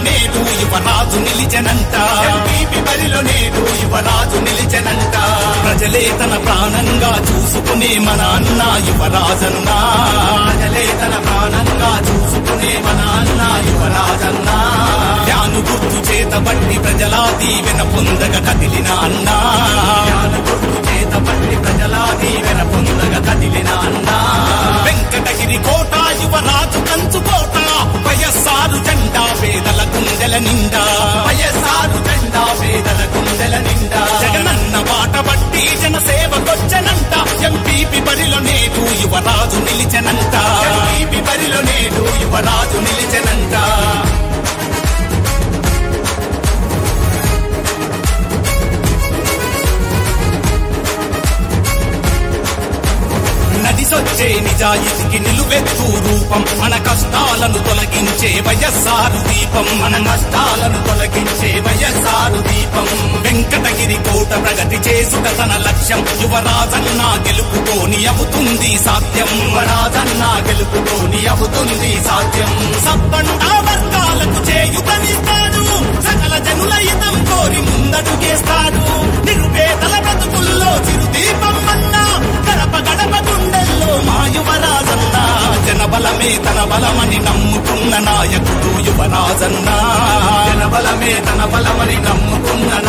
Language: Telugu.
నేడు యువరాజు నిలిచెనంట ఎంపీపీ బరిలో నేడు యువరాజు నిలిచెనంట ప్రజలే తన ప్రాణంగా చూసుకునే మన అన్న యువరాజన్నా ప్రజలే తన ప్రాణంగా చూసుకునే మన అన్న యువరాజన్నా జ్ఞాను గుర్తు చేతబట్టి ప్రజల దీవెన పొందగా కదిలిన అన్నా జ్ఞాను గుర్తు చేతబట్టి ప్రజల దీవెన పొందగా కదిలిన అన్నా వెంకటగిరి కోట యువరాజు కంచుకోట వైఎస్ఆర్ జెండా పేదల గుండెల నిండా వైఎస్ఆర్ జెండా పేదల గుండెల నిండా జగనన్న బాట బట్టి జనసేవకొచ్చనంట ఎంపీపీ బరిలో నేడు యువరాజు నిలిచెనంట ఎంపీపీ బరిలో నేడు యువరాజు నిలిచెనంట నడిసొచ్చే నిజాయితీకి నిలువెత్తు రూపం మన కష్టాలను తొలగించే వైఎస్ఆర్ దీపం మన కష్టాలను తొలగించే వైఎస్ఆర్ దీపం వెంకటగిరి కోట ప్రగతి చేసుట తన లక్ష్యం యువరాజన్న గెలుపుతోని అవుతుంది సాధ్యం యువరాజన్న గెలుపుతోని అవుతుంది సాధ్యం సబ్బండా వర్గాలకు చేయుతనిస్తాడు సకల జనుల హితం కోరి ముందడుగేస్తాడు నిరుపేదల బ్రతుకుల్లో చిరుదీపం అన్నా గడప గడప గుండెల్లో మా యువరాజన్నా జనబలమే తన బలమని నమ్ముకున్న నాయకుడు యువరాజన్నా జనబలమే తన బలమని నమ్ముకున్న